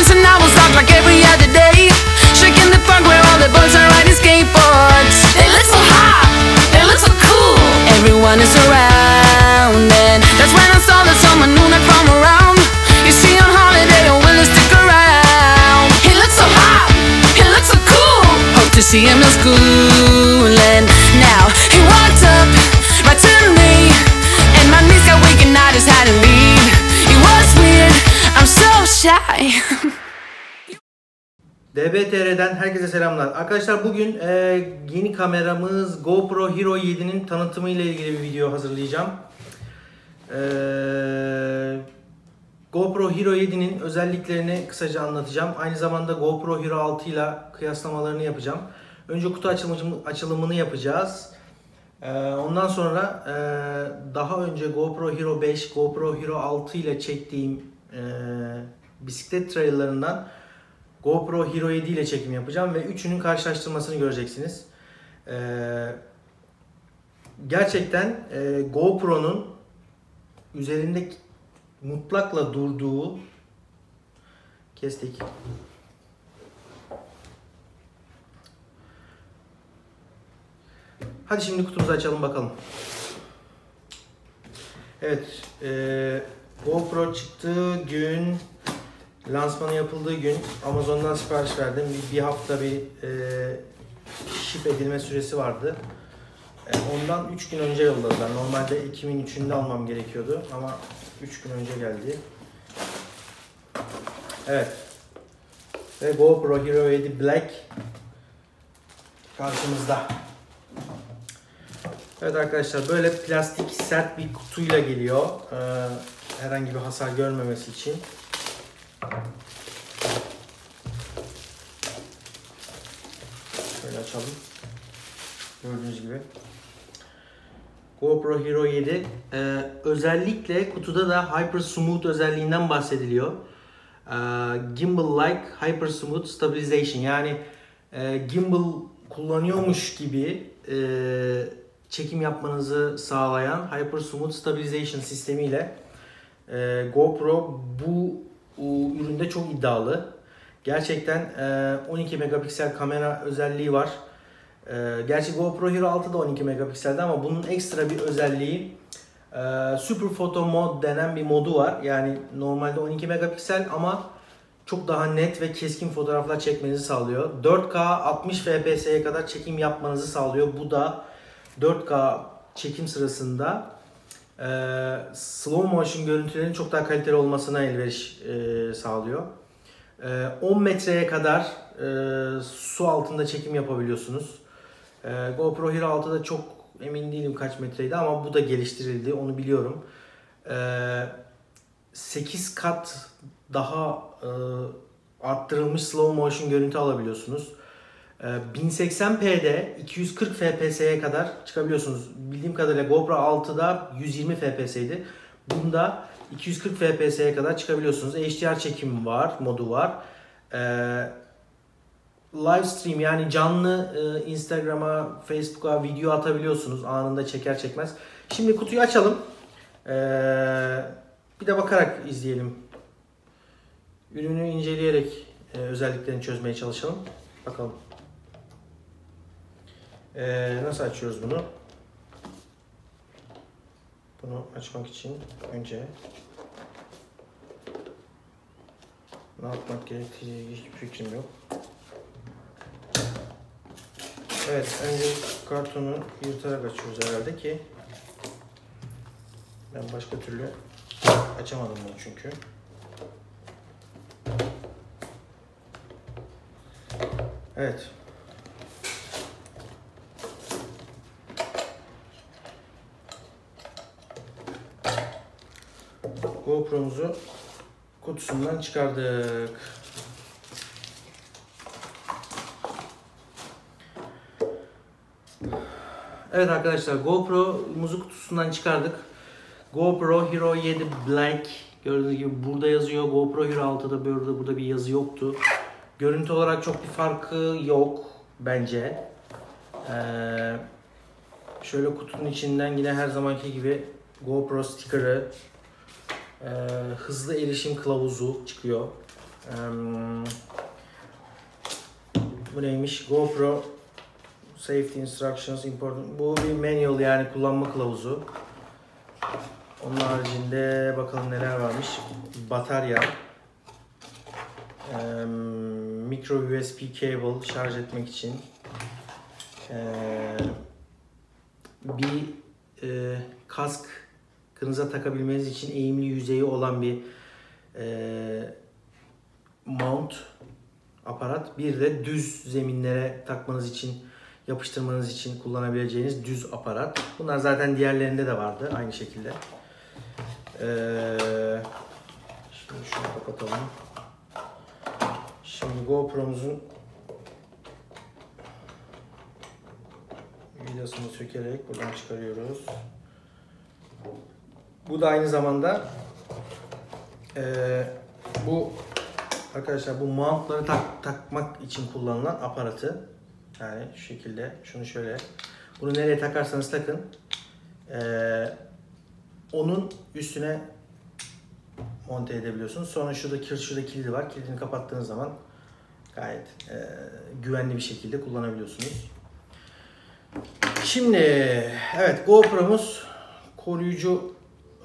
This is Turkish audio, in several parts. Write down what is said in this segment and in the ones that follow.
dance and I will talk like every other day. Shaking the park where all the boys are riding skateboards. They look so hot, they look so cool. Everyone is around and that's when I saw that someone new not from around. Is he on holiday or will he stick around? He looks so hot, he looks so cool. Hope to see him in school. And now he walked up right to me, and my knees got weak and I just had to leave. It was weird, I'm so shy. DBTR'den herkese selamlar. Arkadaşlar bugün yeni kameramız GoPro Hero 7'nin tanıtımı ile ilgili bir video hazırlayacağım. GoPro Hero 7'nin özelliklerini kısaca anlatacağım. Aynı zamanda GoPro Hero 6 ile kıyaslamalarını yapacağım. Önce kutu açılımını yapacağız. Ondan sonra daha önce GoPro Hero 5, GoPro Hero 6 ile çektiğim bisiklet trail'larından GoPro Hero 7 ile çekim yapacağım ve üçünün karşılaştırmasını göreceksiniz. Gerçekten GoPro'nun üzerinde mutlakla durduğu kestik. Hadi şimdi kutumuzu açalım bakalım. Evet, GoPro çıktığı gün, lansmanı yapıldığı gün Amazon'dan sipariş verdim. Bir hafta bir ship edilme süresi vardı. Ondan 3 gün önce yolladılar. Normalde Ekim'in 3'ünde almam gerekiyordu ama 3 gün önce geldi. Evet. Ve GoPro Hero 7 Black karşımızda. Evet arkadaşlar, böyle plastik sert bir kutuyla geliyor. Herhangi bir hasar görmemesi için. Şöyle açalım. Gördüğünüz gibi. GoPro Hero 7 özellikle kutuda da Hyper Smooth özelliğinden bahsediliyor. Gimbal like Hyper Smooth Stabilization, yani gimbal kullanıyormuş gibi çekim yapmanızı sağlayan Hyper Smooth Stabilization sistemiyle GoPro bu üründe çok iddialı. Gerçekten 12 megapiksel kamera özelliği var. Gerçi GoPro Hero 6 da 12 megapikseldi ama bunun ekstra bir özelliği Super Photo Mode denen bir modu var. Yani normalde 12 megapiksel ama çok daha net ve keskin fotoğraflar çekmenizi sağlıyor. 4K 60 FPS'ye kadar çekim yapmanızı sağlıyor. Bu da 4K çekim sırasında slow motion görüntülerin çok daha kaliteli olmasına elveriş sağlıyor. 10 metreye kadar su altında çekim yapabiliyorsunuz. GoPro Hero 6'da çok emin değilim kaç metreydi ama bu da geliştirildi, onu biliyorum. 8 kat daha arttırılmış slow motion görüntü alabiliyorsunuz. 1080p'de 240 fps'ye kadar çıkabiliyorsunuz. Bildiğim kadarıyla GoPro 6'da 120 fps'ydi. Bunda 240 fps'ye kadar çıkabiliyorsunuz. HDR çekim var, modu var. Live stream, yani canlı Instagram'a, Facebook'a video atabiliyorsunuz anında, çeker çekmez. Şimdi kutuyu açalım. Bir de bakarak izleyelim. Ürünü inceleyerek özelliklerini çözmeye çalışalım. Bakalım. Nasıl açıyoruz bunu? Bunu açmak için önce ne yapmak gerektiği hiçbir fikrim yok. Evet, önce kartonu yırtarak açıyoruz herhalde ki ben başka türlü açamadım bunu çünkü. Evet. GoPro'muzu kutusundan çıkardık. Evet arkadaşlar, GoPro'muzu kutusundan çıkardık. GoPro Hero 7 Black, gördüğünüz gibi burada yazıyor. GoPro Hero 6'da burada bir yazı yoktu. Görüntü olarak çok bir farkı yok bence. Şöyle kutunun içinden yine her zamanki gibi GoPro sticker'ı, hızlı erişim kılavuzu çıkıyor. Bu neymiş? GoPro Safety Instructions Important. Bu bir manual, yani kullanma kılavuzu. Onun haricinde bakalım neler varmış. Batarya. Micro USB cable, şarj etmek için. Bir kaskınıza takabilmeniz için eğimli yüzeyi olan bir mount aparat. Bir de düz zeminlere takmanız için, yapıştırmanız için kullanabileceğiniz düz aparat. Bunlar zaten diğerlerinde de vardı aynı şekilde. Şimdi şunu kapatalım. Şimdi GoPro'muzun vidasını sökerek buradan çıkarıyoruz. Bu da aynı zamanda bu arkadaşlar, bu mountları takmak için kullanılan aparatı. Yani şu şekilde, şunu şöyle, bunu nereye takarsanız takın, onun üstüne monte edebiliyorsunuz. Sonra şurada kilidi var. Kilidini kapattığınız zaman gayet güvenli bir şekilde kullanabiliyorsunuz. Şimdi evet, GoPro'muz koruyucu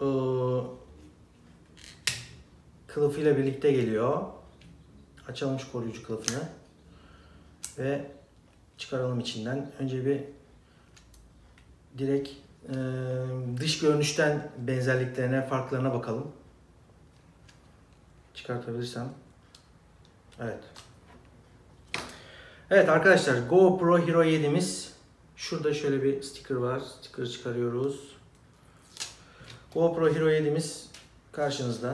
kılıfıyla birlikte geliyor. Açalım şu koruyucu kılıfını ve çıkaralım içinden. Önce bir direkt dış görünüşten benzerliklerine, farklarına bakalım. Çıkartabilirsem. Evet. Evet arkadaşlar, GoPro Hero 7'miz. Şurada şöyle bir sticker var. Sticker çıkarıyoruz. GoPro Hero 7'miz karşınızda.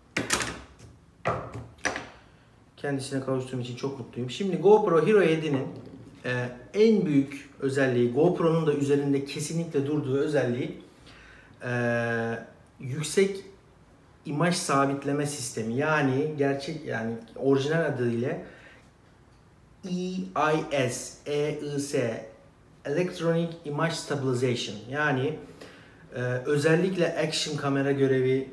Kendisine kavuştuğum için çok mutluyum. Şimdi GoPro Hero 7'nin en büyük özelliği, GoPro'nun da üzerinde kesinlikle durduğu özelliği yüksek imaj sabitleme sistemi. Yani orijinal adıyla EIS, Electronic Image Stabilization. Yani özellikle action kamera görevi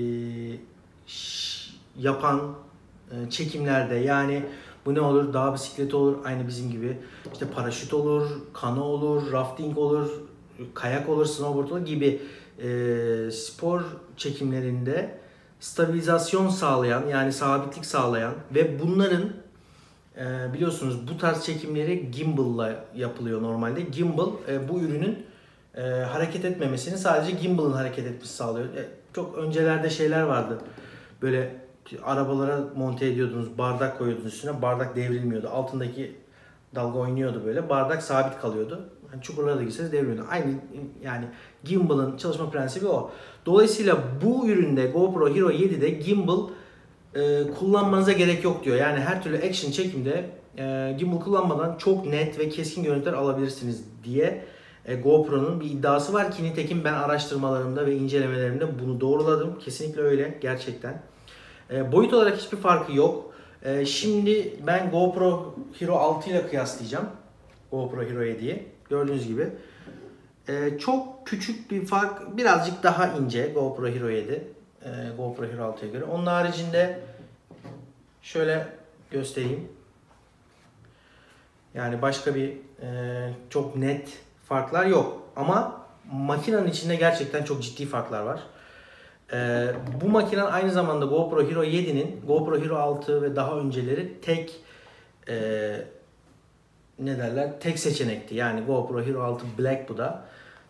yapan çekimlerde, yani bu ne olur? Dağ bisikleti olur, aynı bizim gibi. İşte paraşüt olur, kano olur, rafting olur, kayak olur, snowboard olur gibi spor çekimlerinde stabilizasyon sağlayan, yani sabitlik sağlayan ve bunların biliyorsunuz bu tarz çekimleri gimbal'la yapılıyor normalde. Gimbal bu ürünün hareket etmemesini, sadece gimbal'ın hareket etmesi sağlıyor. Çok öncelerde şeyler vardı. Böyle arabalara monte ediyordunuz, bardak koyuyordunuz üstüne, bardak devrilmiyordu. Altındaki dalga oynuyordu böyle. Bardak sabit kalıyordu. Yani çukurlara da girseniz devriliyordu. Aynı, yani gimbal'ın çalışma prensibi o. Dolayısıyla bu üründe, GoPro Hero 7'de gimbal kullanmanıza gerek yok diyor. Yani her türlü action çekimde gimbal kullanmadan çok net ve keskin görüntüler alabilirsiniz diye GoPro'nun bir iddiası var ki nitekim ben araştırmalarımda ve incelemelerimde bunu doğruladım. Kesinlikle öyle gerçekten. Boyut olarak hiçbir farkı yok. Şimdi ben GoPro Hero 6 ile kıyaslayacağım. GoPro Hero 7'yi. Gördüğünüz gibi. Çok küçük bir fark. Birazcık daha ince GoPro Hero 7. GoPro Hero 6'ya göre. Onun haricinde şöyle göstereyim. Yani başka bir çok net farklar yok. Ama makinenin içinde gerçekten çok ciddi farklar var. Bu makine aynı zamanda GoPro Hero 7'nin, GoPro Hero 6 ve daha önceleri tek tek seçenekti. Yani GoPro Hero 6 Black bu da.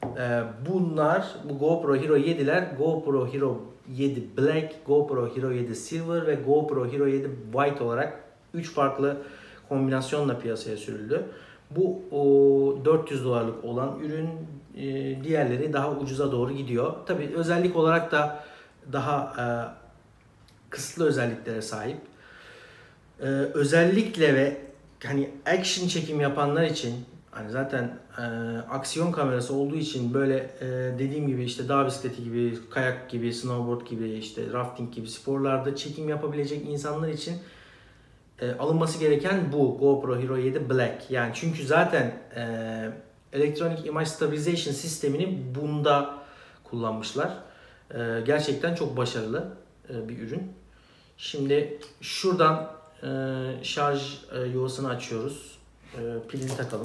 Bu GoPro Hero 7'ler GoPro Hero 7 Black, GoPro Hero 7 Silver ve GoPro Hero 7 White olarak 3 farklı kombinasyonla piyasaya sürüldü. Bu $400 olan ürün, diğerleri daha ucuza doğru gidiyor. Tabii özellik olarak da daha kısıtlı özelliklere sahip. Özellikle ve hani action çekim yapanlar için, hani zaten aksiyon kamerası olduğu için böyle dediğim gibi işte dağ bisikleti gibi, kayak gibi, snowboard gibi, işte rafting gibi sporlarda çekim yapabilecek insanlar için alınması gereken bu GoPro Hero 7 Black. Yani çünkü zaten Electronic Image Stabilization sistemini bunda kullanmışlar. Gerçekten çok başarılı bir ürün. Şimdi şuradan şarj yuvasını açıyoruz. Pilini takalım.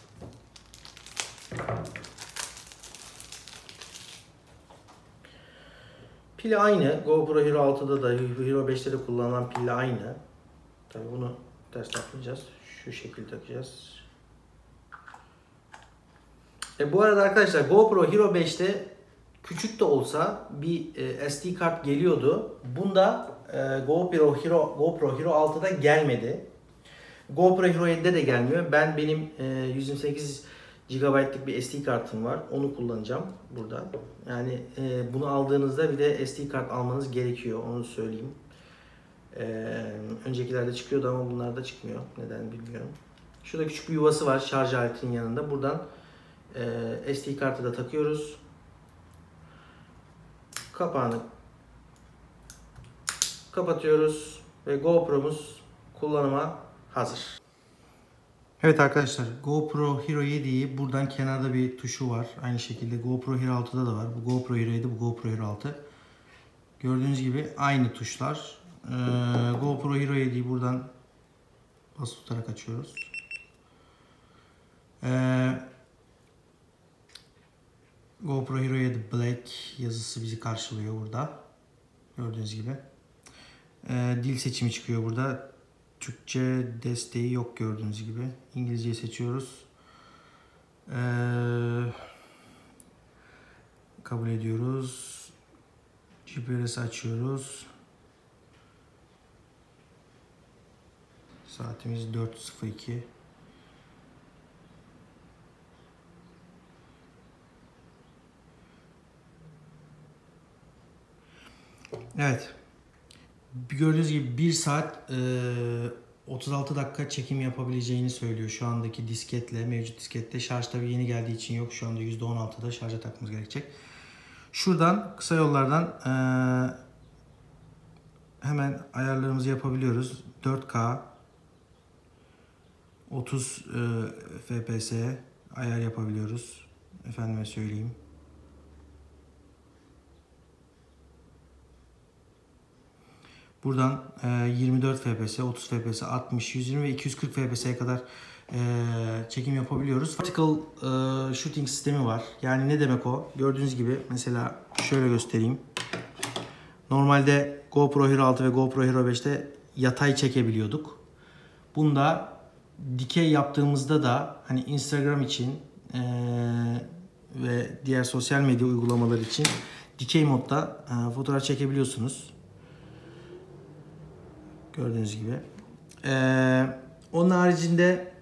Pili aynı. GoPro Hero 6'da da Hero 5'te de kullanılan pille aynı. Tabii bunu ters takmayacağız. Şu şekilde takacağız. Bu arada arkadaşlar GoPro Hero 5'te küçük de olsa bir SD kart geliyordu. Bunda GoPro Hero 6'da gelmedi. GoPro Hero 7'de de gelmiyor. Benim 128 GB'lık bir SD kartım var. Onu kullanacağım burada. Yani bunu aldığınızda bir de SD kart almanız gerekiyor. Onu söyleyeyim. Öncekilerde çıkıyordu ama bunlarda çıkmıyor. Neden bilmiyorum. Şurada küçük bir yuvası var şarj aletinin yanında. Buradan SD kartı da takıyoruz. Kapağını kapatıyoruz ve GoPro'muz kullanıma hazır. Evet arkadaşlar, GoPro Hero 7'yi buradan kenarda bir tuşu var. Aynı şekilde GoPro Hero 6'da da var. Bu GoPro Hero 7, bu GoPro Hero 6. Gördüğünüz gibi aynı tuşlar. GoPro Hero 7'yi buradan basılı tutarak açıyoruz. GoPro Hero 7 Black yazısı bizi karşılıyor burada. Gördüğünüz gibi. Dil seçimi çıkıyor burada. Türkçe desteği yok gördüğünüz gibi. İngilizceyi seçiyoruz. Kabul ediyoruz. GPS açıyoruz. Saatimiz 4:02. Evet. Gördüğünüz gibi 1 saat 36 dakika çekim yapabileceğini söylüyor şu andaki disketle, mevcut diskette. Şarj tabi yeni geldiği için yok. Şu anda %16'da şarja takmamız gerekecek. Şuradan kısa yollardan hemen ayarlarımızı yapabiliyoruz. 4K 30 FPS ayar yapabiliyoruz. Efendime söyleyeyim. Buradan 24 FPS, 30 FPS, 60, 120 ve 240 FPS'ye kadar çekim yapabiliyoruz. Vertical shooting sistemi var. Yani ne demek o? Gördüğünüz gibi mesela şöyle göstereyim. Normalde GoPro Hero 6 ve GoPro Hero 5'te yatay çekebiliyorduk. Bunda dikey yaptığımızda da hani Instagram için ve diğer sosyal medya uygulamaları için dikey modda fotoğraf çekebiliyorsunuz. Gördüğünüz gibi. Onun haricinde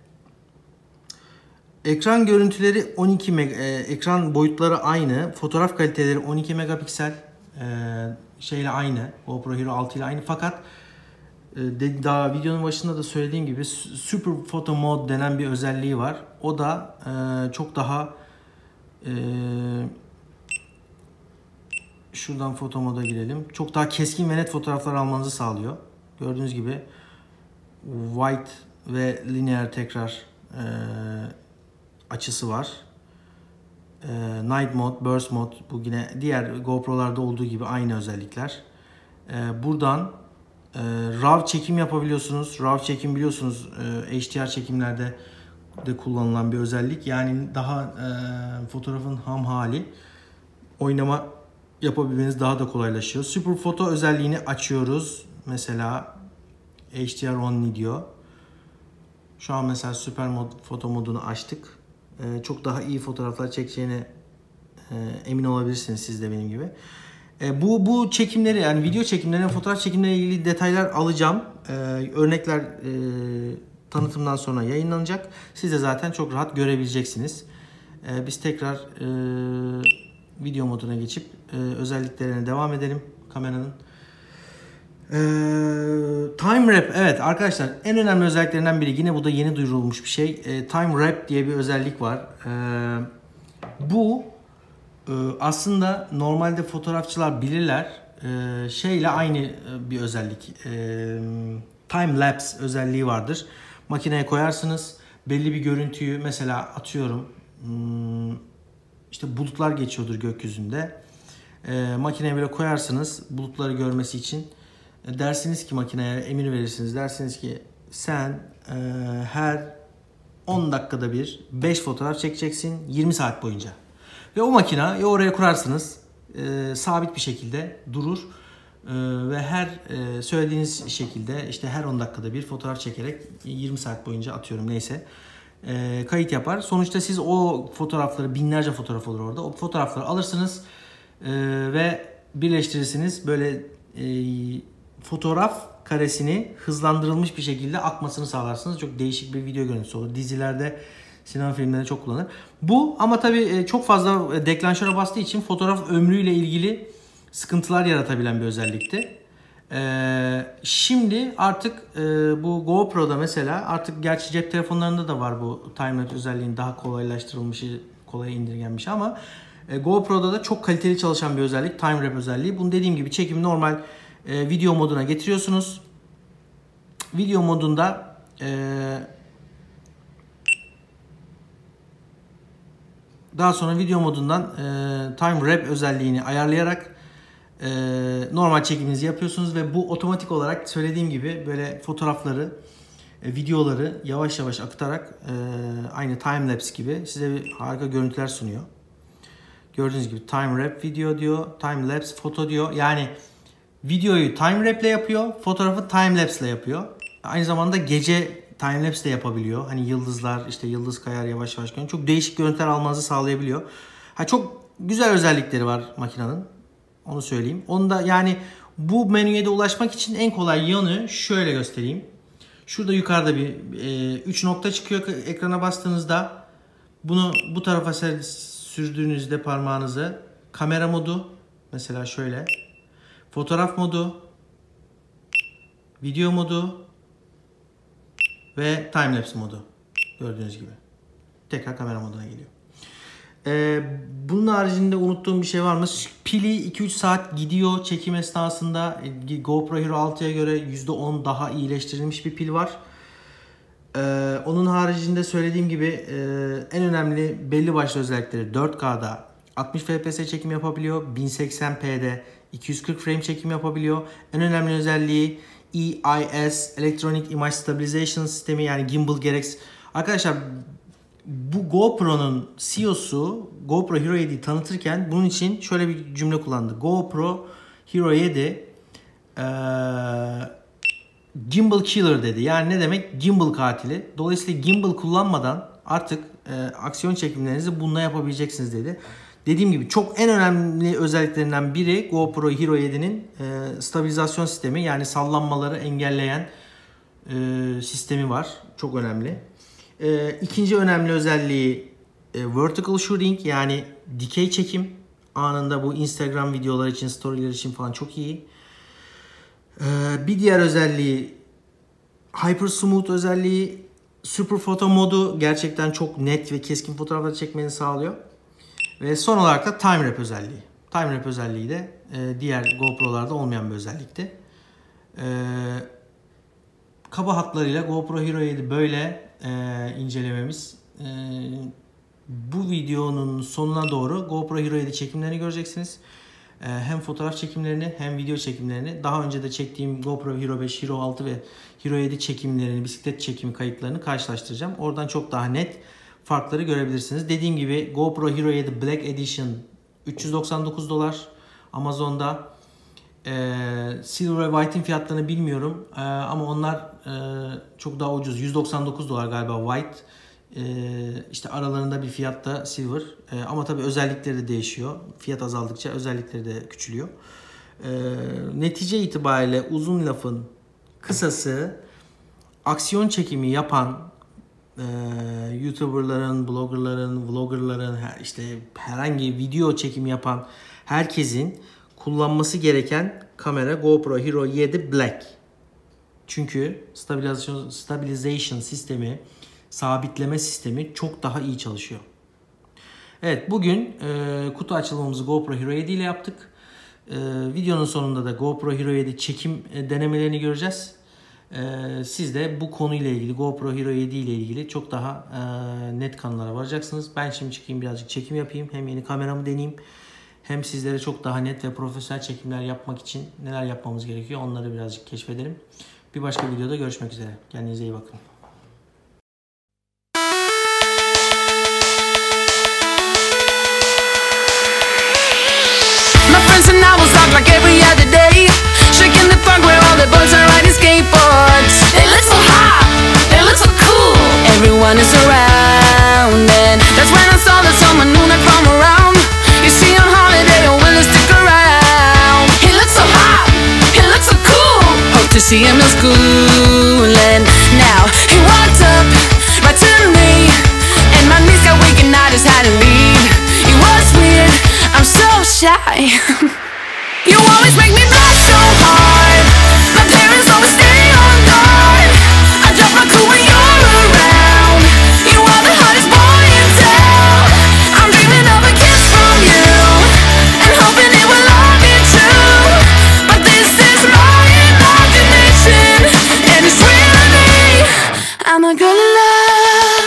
ekran görüntüleri 12 ekran boyutları aynı. Fotoğraf kaliteleri 12 megapiksel şeyle aynı. GoPro Hero 6 ile aynı. Fakat daha videonun başında da söylediğim gibi Super Photo Mode denen bir özelliği var. O da çok daha şuradan foto moda girelim. Çok daha keskin ve net fotoğraflar almanızı sağlıyor. Gördüğünüz gibi wide ve linear tekrar açısı var. Night mode, burst mode, bu yine diğer GoPro'larda olduğu gibi aynı özellikler. Buradan RAW çekim yapabiliyorsunuz. RAW çekim biliyorsunuz HDR çekimlerde de kullanılan bir özellik. Yani daha fotoğrafın ham hali oynama yapabilmeniz daha da kolaylaşıyor. Super Photo özelliğini açıyoruz. Mesela HDR only diyor. Şu an mesela süper foto modunu açtık. Çok daha iyi fotoğraflar çekeceğine emin olabilirsiniz siz de benim gibi. Bu çekimleri, yani video çekimlerine, fotoğraf çekimleriyle ilgili detaylar alacağım. Örnekler tanıtımdan sonra yayınlanacak. Siz de zaten çok rahat görebileceksiniz. Biz tekrar video moduna geçip özelliklerine devam edelim kameranın. Time Wrap, evet arkadaşlar, en önemli özelliklerinden biri, yine bu da yeni duyurulmuş bir şey. Time Wrap diye bir özellik var. Bu aslında normalde fotoğrafçılar bilirler, şeyle aynı bir özellik. Time Lapse özelliği vardır. Makineye koyarsınız, belli bir görüntüyü, mesela atıyorum işte bulutlar geçiyordur gökyüzünde. Makineye böyle koyarsınız bulutları görmesi için. dersiniz ki makineye emir verirsiniz. Dersiniz ki sen her 10 dakikada bir 5 fotoğraf çekeceksin 20 saat boyunca. Ve o makineyi oraya kurarsınız. Sabit bir şekilde durur. Ve her söylediğiniz şekilde işte her 10 dakikada bir fotoğraf çekerek 20 saat boyunca atıyorum neyse kayıt yapar. Sonuçta siz o fotoğrafları, binlerce fotoğraf olur orada. O fotoğrafları alırsınız ve birleştirirsiniz. Böyle fotoğraf karesini hızlandırılmış bir şekilde akmasını sağlarsınız. Çok değişik bir video görüntüsü olur. Dizilerde, sinema filmlerinde çok kullanılır. Bu ama tabii çok fazla deklanşöre bastığı için fotoğraf ömrüyle ilgili sıkıntılar yaratabilen bir özellikti. Şimdi artık bu GoPro'da mesela artık gerçi cep telefonlarında da var bu timelapse özelliğin daha kolaylaştırılmışı, kolay indirgenmiş ama GoPro'da da çok kaliteli çalışan bir özellik timelapse özelliği. Bunu dediğim gibi çekimi normal video moduna getiriyorsunuz. Video modunda daha sonra video modundan timelapse özelliğini ayarlayarak normal çekiminizi yapıyorsunuz ve bu otomatik olarak söylediğim gibi böyle fotoğrafları, videoları yavaş yavaş akıtarak aynı timelapse gibi size bir harika görüntüler sunuyor. Gördüğünüz gibi timelapse video diyor, timelapse foto diyor. Yani videoyu timelapse ile yapıyor, fotoğrafı timelapse ile yapıyor. Aynı zamanda gece timelapse de yapabiliyor. Hani yıldızlar, işte yıldız kayar yavaş yavaş görünüyor. Çok değişik görüntüler almanızı sağlayabiliyor. Çok güzel özellikleri var makinenin. Onu söyleyeyim. Onu da yani bu menüye de ulaşmak için en kolay yanı şöyle göstereyim. Şurada yukarıda bir 3 nokta çıkıyor ekrana bastığınızda. Bunu bu tarafa sürdüğünüzde parmağınızı kamera modu mesela şöyle. Fotoğraf modu, video modu ve timelapse modu. Gördüğünüz gibi. Tekrar kamera moduna geliyor. Bunun haricinde unuttuğum bir şey var mı? Pili 2-3 saat gidiyor çekim esnasında. GoPro Hero 6'ya göre %10 daha iyileştirilmiş bir pil var. Onun haricinde söylediğim gibi en önemli belli başlı özellikleri 4K'da 60 FPS çekim yapabiliyor. 1080p'de 240 frame çekim yapabiliyor. En önemli özelliği EIS Electronic Image Stabilization sistemi yani gimbal gereksiz. Arkadaşlar bu GoPro'nun CEO'su GoPro Hero 7'yi tanıtırken bunun için şöyle bir cümle kullandı. GoPro Hero 7 gimbal killer dedi. Yani ne demek? Gimbal katili. Dolayısıyla gimbal kullanmadan artık aksiyon çekimlerinizi bununla yapabileceksiniz dedi. Dediğim gibi çok en önemli özelliklerinden biri GoPro Hero 7'nin stabilizasyon sistemi yani sallanmaları engelleyen sistemi var. Çok önemli. İkinci önemli özelliği vertical shooting yani dikey çekim anında bu Instagram videolar için, storyler için falan çok iyi. Bir diğer özelliği Hyper Smooth özelliği, Super Photo modu gerçekten çok net ve keskin fotoğraflar çekmeni sağlıyor. Ve son olarak da timelapse özelliği. Timelapse özelliği de diğer GoPro'larda olmayan bir özellikti. Kaba hatlarıyla GoPro Hero 7 böyle incelememiz. Bu videonun sonuna doğru GoPro Hero 7 çekimlerini göreceksiniz. Hem fotoğraf çekimlerini hem video çekimlerini. Daha önce de çektiğim GoPro Hero 5, Hero 6 ve Hero 7 çekimlerini, bisiklet çekimi kayıtlarını karşılaştıracağım. Oradan çok daha net farkları görebilirsiniz. Dediğim gibi GoPro Hero 7 Black Edition $399 Amazon'da. Silver ve White'in fiyatlarını bilmiyorum ama onlar çok daha ucuz. $199 galiba White. İşte aralarında bir fiyatta Silver. Ama tabii özellikleri de değişiyor. Fiyat azaldıkça özellikleri de küçülüyor. Netice itibariyle uzun lafın kısası aksiyon çekimi yapan YouTuber'ların, blogger'ların, vlogger'ların işte herhangi video çekimi yapan herkesin kullanması gereken kamera GoPro Hero 7 Black. Çünkü stabilization sistemi, sabitleme sistemi çok daha iyi çalışıyor. Evet, bugün kutu açılımımızı GoPro Hero 7 ile yaptık. Videonun sonunda da GoPro Hero 7 çekim denemelerini göreceğiz. Siz de bu konuyla ilgili GoPro Hero 7 ile ilgili çok daha net kanılara varacaksınız. Ben şimdi çıkayım birazcık çekim yapayım. Hem yeni kameramı deneyeyim hem sizlere çok daha net ve profesyonel çekimler yapmak için neler yapmamız gerekiyor onları birazcık keşfedelim. Bir başka videoda görüşmek üzere. Kendinize iyi bakın. My friends and I will talk like every other day, shaking the park where all the boys are riding skateboards. They look so hot, they look so cool. Everyone is around, and that's when I saw that someone new not from around. You see on holiday, you're willing to stick around. He looks so hot, he looks so cool. Hope to see him in school, and now he walked up right to me, and my knees got weak and I just had to leave. He was weird, I'm so shy. You always make me laugh so hard. My parents always stay on guard. I drop my cool when you're around. You are the hottest boy in town. I'm dreaming of a kiss from you, and hoping it will all be true. But this is my imagination, and it's real to me. I'm a girl in love.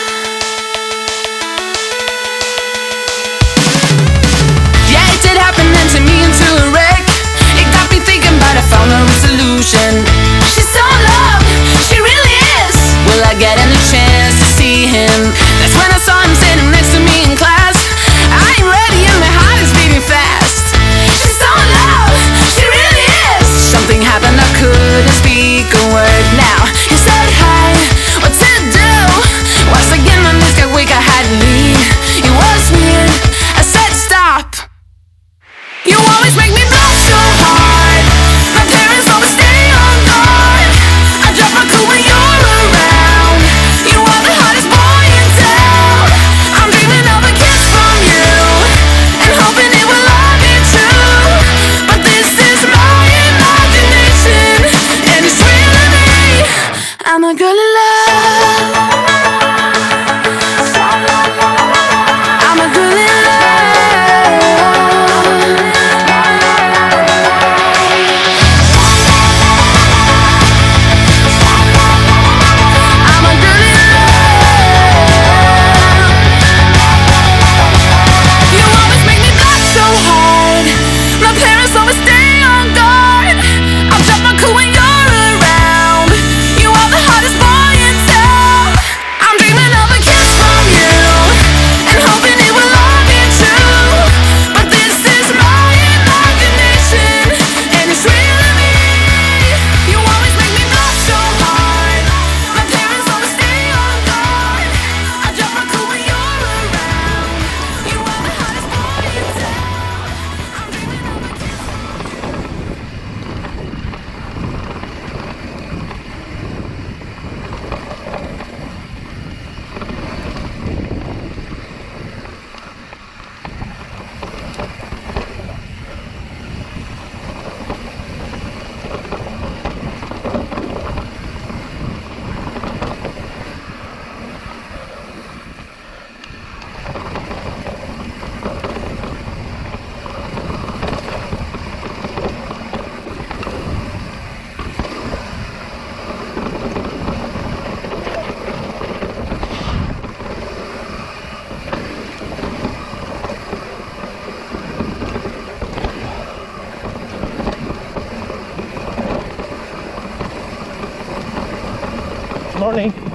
Yeah, it did happen then to me into a wreck. It got me thinking, but I found a solution. She's so in love, she really is. Will I get any chance to see him? That's when I saw him standing next to me in class. I ain't ready and my heart is beating fast. She's so in love, she really is. Something happened, I couldn't speak a word. Now he said hi, what to do? Once again my knees got weak, I had to leave. It was weird, I said stop. You always make me laugh so hard. My parents always stay on guard. I drop my cool when you're around. You are the hottest boy in town. I'm dreaming of a kiss from you, and hoping it will all be true. But this is my imagination, and it's real to me. I'm a girl in love. I'm a girl in love. I'm a girl in love. You always make me laugh so hard. My parents always stay on guard. I'll drop my cool when you're around. You are the hottest boy in town. I'm dreaming of a kiss from you, and hoping it will all be true. But this is my imagination, and it's real to me. You always make me laugh so hard. My parents always stay on guard. I drop my cool when you're around. You are the hottest boy in town. I'm dreaming of a kiss. Morning.